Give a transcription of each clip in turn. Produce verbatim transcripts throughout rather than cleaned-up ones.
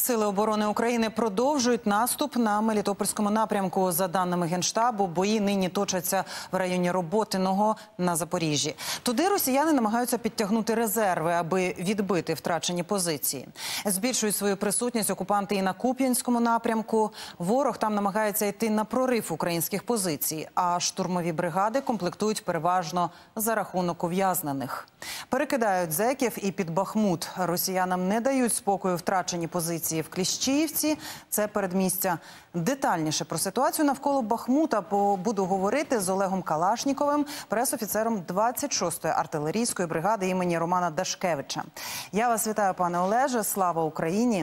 Сили оборони України продовжують наступ на Мелітопольському напрямку. За даними Генштабу, бої нині точаться в районі Роботиного на Запоріжжі. Туди росіяни намагаються підтягнути резерви, аби відбити втрачені позиції. Збільшують свою присутність окупанти і на Куп'янському напрямку. Ворог там намагається йти на прорив українських позицій, а штурмові бригади комплектують переважно за рахунок ув'язнених. Перекидають зеків і під Бахмут. Росіянам не дають спокою втрачені позиції в Кліщіївці. Це передмістя. Детальніше про ситуацію навколо Бахмута буду говорити з Олегом Калашніковим, пресофіцером двадцять шостої артилерійської бригади імені Романа Дашкевича. Я вас вітаю, пане Олеже. Слава Україні!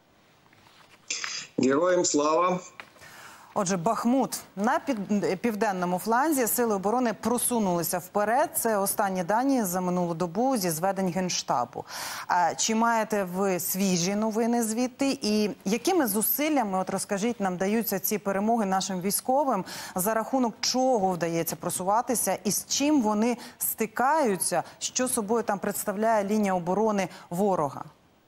Героям слава! Отже, Бахмут. На південному фланзі Сили оборони просунулися вперед. Це останні дані за минулу добу зі зведень Генштабу. Чи маєте ви свіжі новини звідти? І якими зусиллями, от розкажіть нам, даються ці перемоги нашим військовим? За рахунок чого вдається просуватися? І з чим вони стикаються? Що собою там представляє лінія оборони ворога?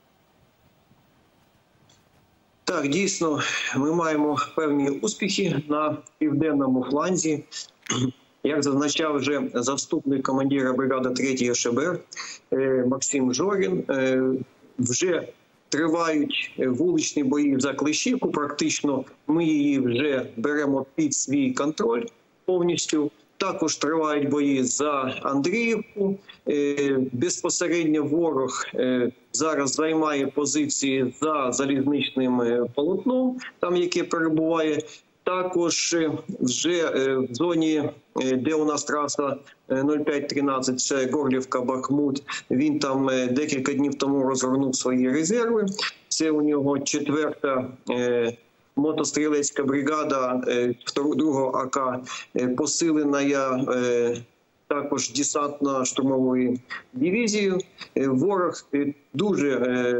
Так, дійсно, ми маємо певні успіхи на південному фланзі. Як зазначав вже заступник командира бригади третьої ШБР Максим Жорін, вже тривають вуличні бої за Кліщівку. Практично ми її вже беремо під свій контроль повністю. Також тривають бої за Андріївку. Безпосередньо ворог зараз займає позиції за залізничним полотном, там яке перебуває. Також вже в зоні, де у нас траса нуль п'ять тринадцять, це Горлівка-Бахмут, він там декілька днів тому розгорнув свої резерви. Це у нього четверта мотострілецька бригада другого АК, посилена також десантно-штурмовою дивізією. Ворог дуже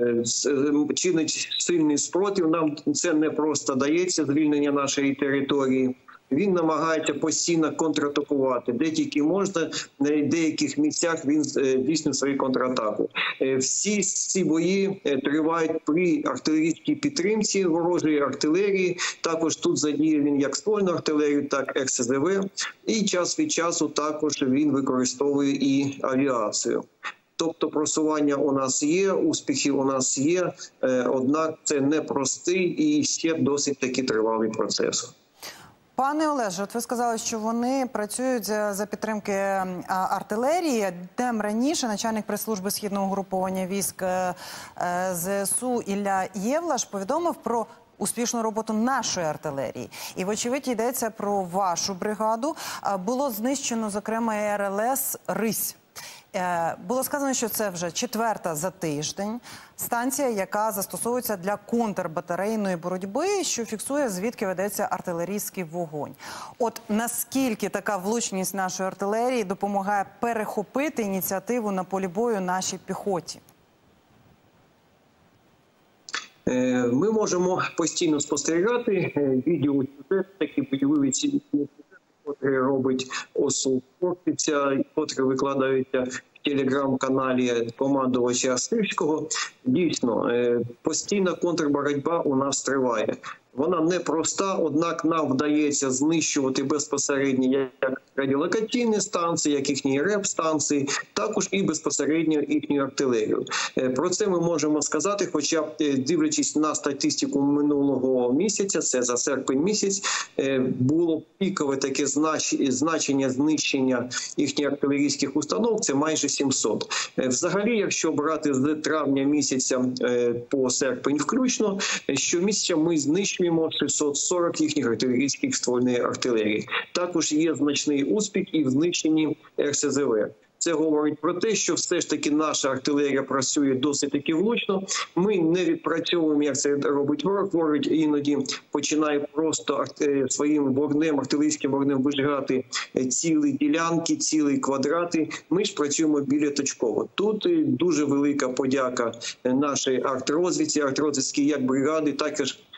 чинить сильний спротив. Нам це не просто дається, звільнення нашої території. Він намагається постійно контратакувати. Де тільки можна, на деяких місцях він здійснює свою контратаку. Всі ці бої тривають при артилерійській підтримці ворожої артилерії. Також тут задіє він як ствольну артилерію, так і ес зет ве. І час від часу також він використовує і авіацію. Тобто просування у нас є, успіхи у нас є, однак це непростий і ще досить таки тривалий процес. Пане Олеже, от ви сказали, що вони працюють за підтримки артилерії. Днем раніше начальник прес-служби Східного угруповання військ зе ес у Ілля Євлаш повідомив про успішну роботу нашої артилерії. І, вочевидь, йдеться про вашу бригаду. Було знищено, зокрема, ер ел ес «Рись». Було сказано, що це вже четверта за тиждень станція, яка застосовується для контрбатарейної боротьби, що фіксує, звідки ведеться артилерійський вогонь. От наскільки така влучність нашої артилерії допомагає перехопити ініціативу на полі бою нашій піхоті? Ми можемо постійно спостерігати відео, такі бойові цілі, котрі робить ОСУ Хортиця, котрі викладаються в телеграм-каналі командувача Сирського. Дійсно, постійна контрборотьба у нас триває. Вона непроста, однак нам вдається знищувати безпосередньо як радіолокаційні станції, як їхні реп-станції, також і безпосередньо їхню артилерію. Про це ми можемо сказати, хоча б дивлячись на статистику минулого місяця, це за серпень місяць, було пікове таке значення знищення їхніх артилерійських установ, це майже сімсот. Взагалі, якщо брати з травня місяця по серпень включно, щомісяця ми знищуємо шістсот сорок їхніх артилерійських ствольної артилерії. Також є значний успіх і в знищенні ер ес зет ве. Це говорить про те, що все ж таки наша артилерія працює досить таки влучно. Ми не відпрацьовуємо, як це робить ворог. Ворог іноді починає просто своїм вогнем, артилерійським вогнем вижигати цілі ділянки, цілі квадрати. Ми ж працюємо біля точково. Тут дуже велика подяка нашій артрозвідці, артрозвідській як бригади, також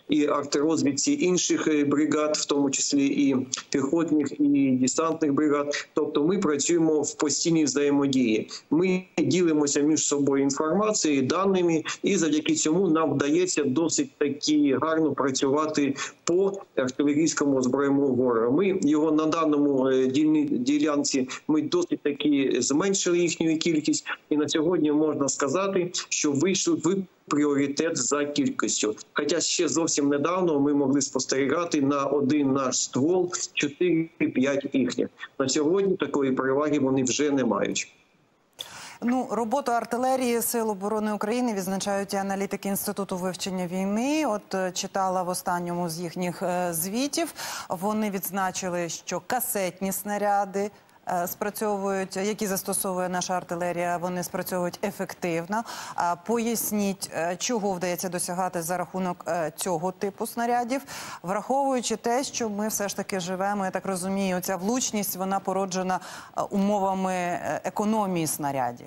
і артрозвідці інших бригад, в тому числі і піхотних, і десантних бригад. Тобто ми працюємо в постійній взаємодії. Ми ділимося між собою інформацією, даними, і завдяки цьому нам вдається досить таки гарно працювати по артилерійському озброєнню ворога. Ми його на даному ділянці ми досить таки зменшили їхню кількість, і на сьогодні можна сказати, що вийшли в пріоритет за кількістю. Хоча ще зовсім недавно ми могли спостерігати на один наш ствол чотири-п'ять їхніх. На сьогодні такої переваги вони вже не мають. Ну, роботу артилерії Сил оборони України відзначають і аналітики Інституту вивчення війни. От читала в останньому з їхніх звітів. Вони відзначили, що касетні снаряди спрацьовують, які застосовує наша артилерія, вони спрацьовують ефективно. Поясніть, чого вдається досягати за рахунок цього типу снарядів, враховуючи те, що ми все ж таки живемо, я так розумію, ця влучність, вона породжена умовами економії снарядів.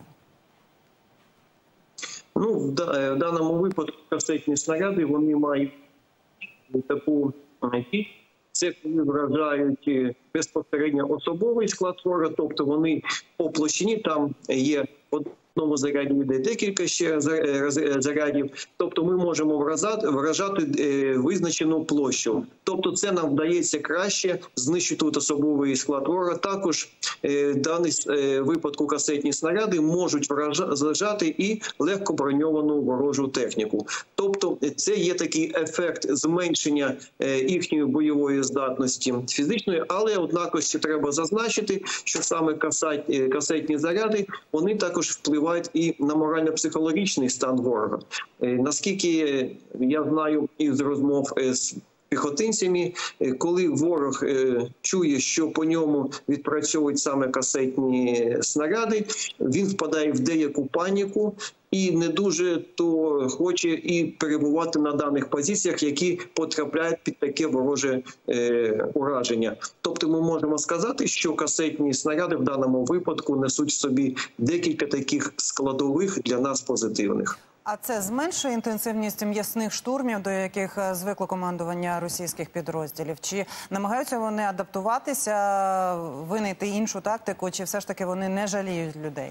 Ну, в даному випадку касетні снаряди, вони мають таку кількість. Це коли вражають безпосередньо особовий склад ворога, тобто вони по площині, там є в одному заряді йде декілька ще зарядів, тобто ми можемо вражати, вражати визначену площу. Тобто це нам вдається краще знищити особовий склад ворога. Також в даному випадку касетні снаряди можуть вражати і легко броньовану ворожу техніку. Тобто це є такий ефект зменшення їхньої бойової здатності фізичної, але однак ще треба зазначити, що саме касетні заряди, вони також впливають і на морально-психологічний стан ворога. Наскільки я знаю із розмов з піхотинцями, коли ворог чує, що по ньому відпрацьовують саме касетні снаряди, він впадає в деяку паніку і не дуже то хоче і перебувати на даних позиціях, які потрапляють під таке вороже е, ураження. Тобто ми можемо сказати, що касетні снаряди в даному випадку несуть в собі декілька таких складових для нас позитивних. А це зменшує інтенсивність м'ясних штурмів, до яких звикло командування російських підрозділів? Чи намагаються вони адаптуватися, винайти іншу тактику, чи все ж таки вони не жаліють людей?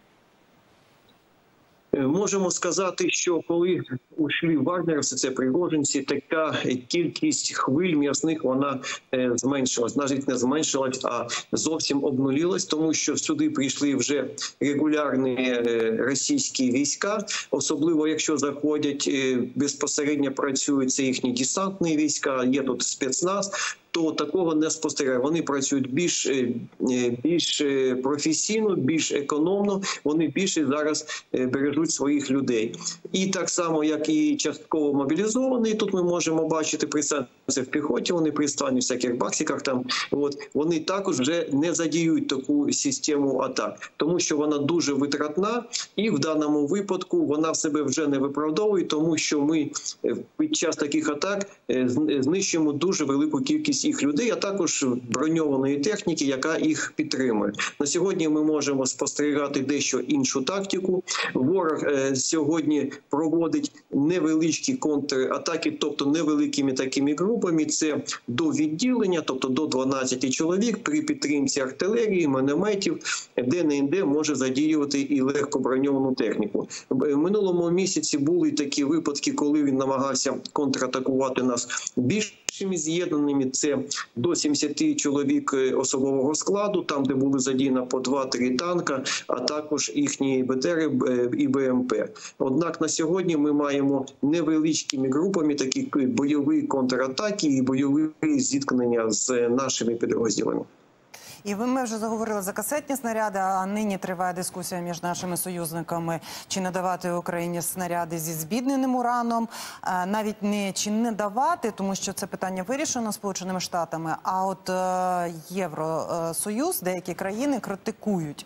Можемо сказати, що коли ушли вагнерівці, це пригожинці, така кількість хвиль м'ясних, вона зменшилась. Навіть не зменшилась, а зовсім обнулилась, тому що сюди прийшли вже регулярні російські війська, особливо якщо заходять, безпосередньо працюють це їхні десантні війська, є тут спецназ, то такого не спостерігає. Вони працюють більш, більш професійно, більш економно, вони більше зараз бережуть своїх людей. І так само, як і частково мобілізовані, тут ми можемо бачити представниці в піхоті, вони представлені в всяких баксиках, там, от, вони також вже не задіють таку систему атак, тому що вона дуже витратна і в даному випадку вона в себе вже не виправдовує, тому що ми під час таких атак знищуємо дуже велику кількість їх людей, а також броньованої техніки, яка їх підтримує. На сьогодні ми можемо спостерігати дещо іншу тактику. Ворог е, сьогодні проводить невеличкі контратаки, тобто невеликими такими групами. Це до відділення, тобто до дванадцяти чоловік при підтримці артилерії, мінометів, де-не-де може задіювати і легко броньовану техніку. В минулому місяці були такі випадки, коли він намагався контратакувати нас більш з'єднаними, це до сімдесят чоловік особового складу, там, де були задіяні по два-три танка, а також їхні БТРи і БМП. Однак на сьогодні ми маємо невеличкими групами такі бойові контратаки і бойові зіткнення з нашими підрозділами. І ви, ми вже заговорили за касетні снаряди, а нині триває дискусія між нашими союзниками, чи не давати Україні снаряди зі збідненим ураном. Навіть не чи не давати, тому що це питання вирішено Сполученими Штатами, а от Євросоюз, деякі країни критикують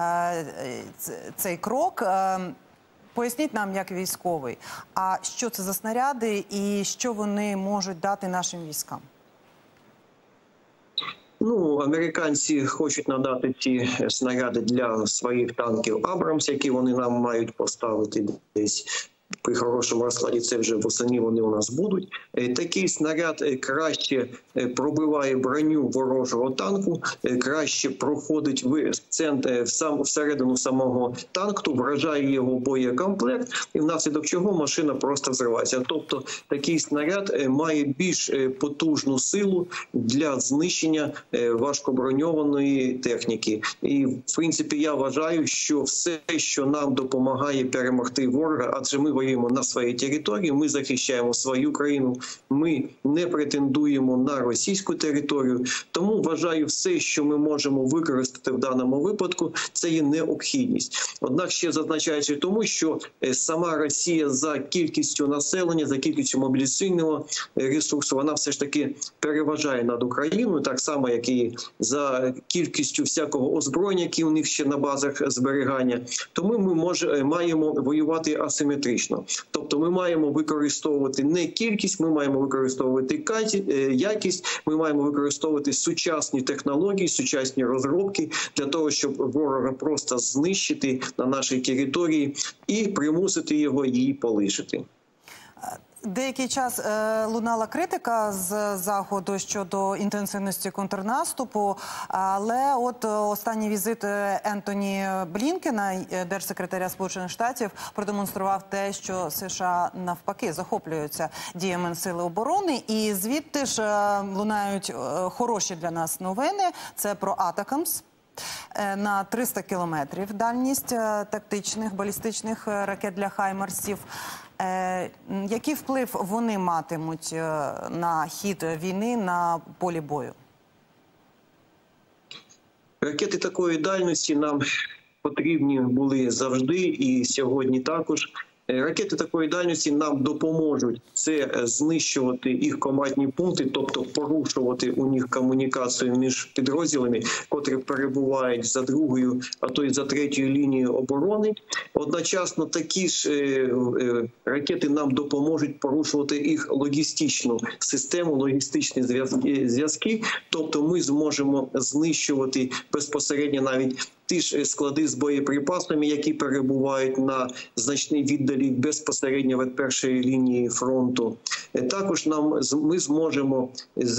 цей крок. Поясніть нам, як військовий, а що це за снаряди і що вони можуть дати нашим військам? Ну, американці хочуть надати ці снаряди для своїх танків «Абрамс», які вони нам мають поставити десь при хорошому розкладі це вже восени вони у нас будуть. Такий снаряд краще пробиває броню ворожого танку, краще проходить в центр, в сам всередину самого танку, вражає його боєкомплект, і внаслідок чого машина просто взривається. Тобто такий снаряд має більш потужну силу для знищення важкоброньованої техніки. І в принципі я вважаю, що все, що нам допомагає перемогти ворога, адже ми воюємо на своїй території, ми захищаємо свою країну, ми не претендуємо на російську територію. Тому вважаю, все, що ми можемо використати в даному випадку, це є необхідність. Однак ще зазначаючи тому, що сама Росія за кількістю населення, за кількістю мобілізаційного ресурсу, вона все ж таки переважає над Україною, так само, як і за кількістю всякого озброєння, які у них ще на базах зберігання. Тому ми може, маємо воювати асиметрично. Тобто ми маємо використовувати не кількість, ми маємо використовувати якість, ми маємо використовувати сучасні технології, сучасні розробки для того, щоб ворога просто знищити на нашій території і примусити його її полишити. Деякий час е, лунала критика з Заходу щодо інтенсивності контрнаступу, але от останній візит Ентоні Блінкена, держсекретаря Сполучених Штатів, продемонстрував те, що США навпаки захоплюються діями Сили оборони. І звідти ж е, лунають е, хороші для нас новини. Це про Атакамс. На триста кілометрів дальність тактичних балістичних ракет для «Хаймарсів». Який вплив вони матимуть на хід війни на полі бою? Ракети такої дальності нам потрібні були завжди і сьогодні також. Ракети такої дальності нам допоможуть це знищувати їх командні пункти, тобто порушувати у них комунікацію між підрозділами, котрі перебувають за другою, а то й за третьою лінією оборони. Одночасно такі ж ракети нам допоможуть порушувати їх логістичну систему, логістичні зв'язки, тобто ми зможемо знищувати безпосередньо навіть ті ж склади з боєприпасами, які перебувають на значній віддалі безпосередньо від першої лінії фронту. Також нам ми зможемо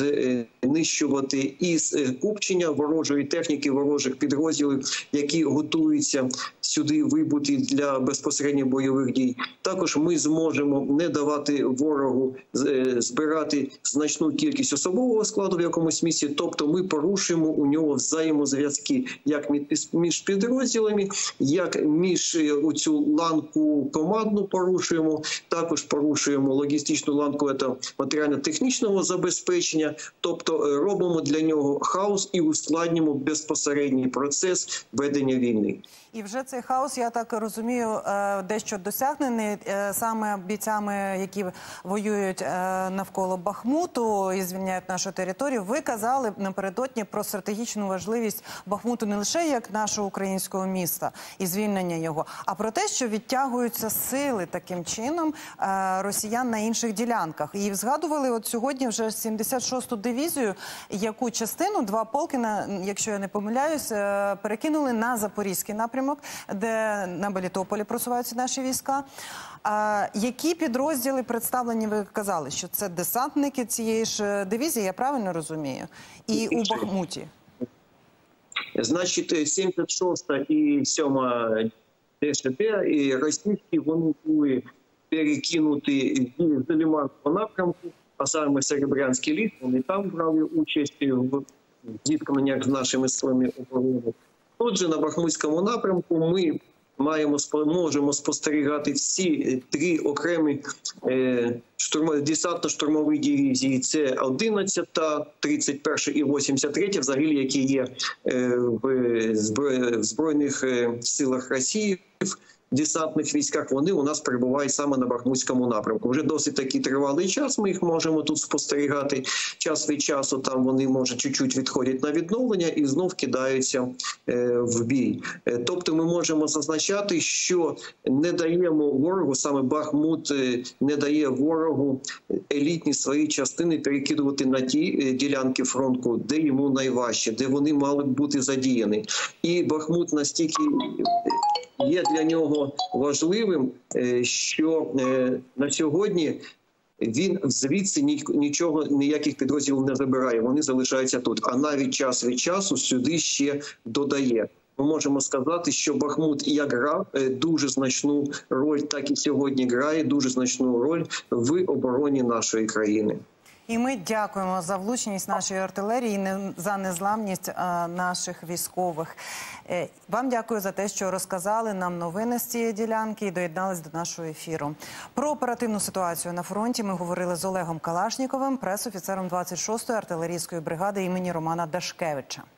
знищувати із купчення ворожої техніки, ворожих підрозділів, які готуються сюди вибути для безпосередньо бойових дій. Також ми зможемо не давати ворогу збирати значну кількість особового складу в якомусь місці, тобто ми порушуємо у нього взаємозв'язки як між підрозділами, як між цю ланку командну порушуємо, також порушуємо логістичну ланку матеріально-технічного забезпечення, тобто робимо для нього хаос і ускладнюємо безпосередній процес ведення війни. І вже цей хаос, я так розумію, дещо досягнений саме бійцями, які воюють навколо Бахмуту і звільняють нашу територію. Ви казали напередодні про стратегічну важливість Бахмуту не лише як нашого українського міста і звільнення його, а про те, що відтягуються сили таким чином росіян на інших ділянках. І згадували от сьогодні вже сімдесят шосту дивізію, яку частину, два полки, якщо я не помиляюсь, перекинули на Запорізький напрямок, де на Мелітополі просуваються наші війська. А які підрозділи представлені, ви казали, що це десантники цієї ж дивізії, я правильно розумію? І у Бахмуті? Значить, сімдесят шоста і сьома ДШБ і російські, вони були перекинуті з Лиманського напрямку, а саме Серебрянський ліс, вони там брали участь в зіткненнях з нашими силами оборони. Отже, на Бахмутському напрямку ми маємо, можемо спостерігати всі три окремі е, десантно-штурмові дивізії. Це одинадцята, тридцять перша і вісімдесят третя, взагалі, які є е, в Збройних силах Росії, в десантних військах, вони у нас перебувають саме на Бахмутському напрямку. Вже досить такий тривалий час ми їх можемо тут спостерігати. Час від часу там вони, може, чуть-чуть відходять на відновлення і знов кидаються е, в бій. Е, тобто ми можемо зазначати, що не даємо ворогу, саме Бахмут е, не дає ворогу елітні свої частини перекидувати на ті е, ділянки фронту, де йому найважче, де вони мали б бути задіяні. І Бахмут настільки є для нього важливим, що на сьогодні він звідси нічого, ніяких підрозділів не забирає, вони залишаються тут. А навіть час від часу сюди ще додає. Ми можемо сказати, що Бахмут як грав дуже значну роль, так і сьогодні грає дуже значну роль в обороні нашої країни. І ми дякуємо за влучність нашої артилерії, за незламність наших військових. Вам дякую за те, що розказали нам новини з цієї ділянки і доєднались до нашого ефіру. Про оперативну ситуацію на фронті ми говорили з Олегом Калашніковим, пресофіцером двадцять шостої артилерійської бригади імені Романа Дашкевича.